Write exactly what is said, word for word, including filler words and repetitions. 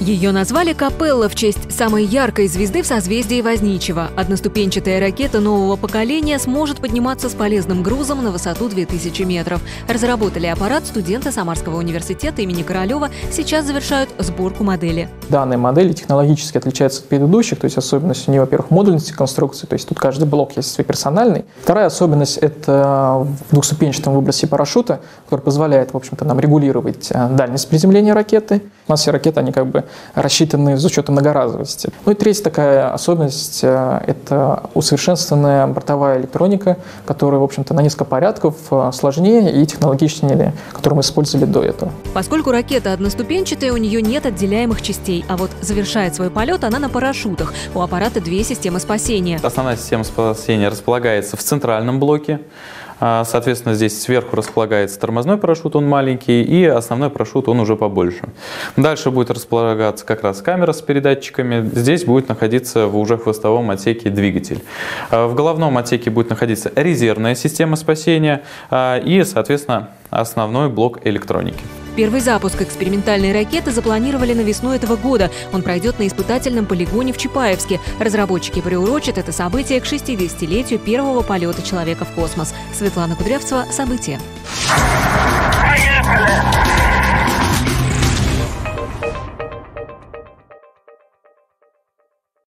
Ее назвали «Капелла» в честь самой яркой звезды в созвездии Возничего. Одноступенчатая ракета нового поколения сможет подниматься с полезным грузом на высоту две тысячи метров. Разработали аппарат студенты Самарского университета имени Королева. Сейчас завершают сборку модели. Данная модель технологически отличается от предыдущих, то есть особенность у нее, во-первых, модульности конструкции, то есть тут каждый блок есть свой персональный. Вторая особенность – это в двухступенчатом выбросе парашюта, который позволяет, в общем-то, нам регулировать дальность приземления ракеты. У нас все ракеты, они как бы рассчитаны с учетом многоразовости. Ну и третья такая особенность – это усовершенствованная бортовая электроника, которая, в общем-то, на несколько порядков сложнее и технологичнее, которую мы использовали до этого. Поскольку ракета одноступенчатая, у нее нет отделяемых частей, а вот завершает свой полет она на парашютах. У аппарата две системы спасения. Основная система спасения располагается в центральном блоке. Соответственно, здесь сверху располагается тормозной парашют, он маленький, и основной парашют, он уже побольше. Дальше будет располагаться как раз камера с передатчиками. Здесь будет находиться в уже хвостовом отсеке двигатель. В головном отсеке будет находиться резервная система спасения и, соответственно, основной блок электроники. Первый запуск экспериментальной ракеты запланировали на весну этого года. Он пройдет на испытательном полигоне в Чапаевске. Разработчики приурочат это событие к шестидесятилетию первого полета человека в космос. Светлана Кудрявцева, события. Поехали!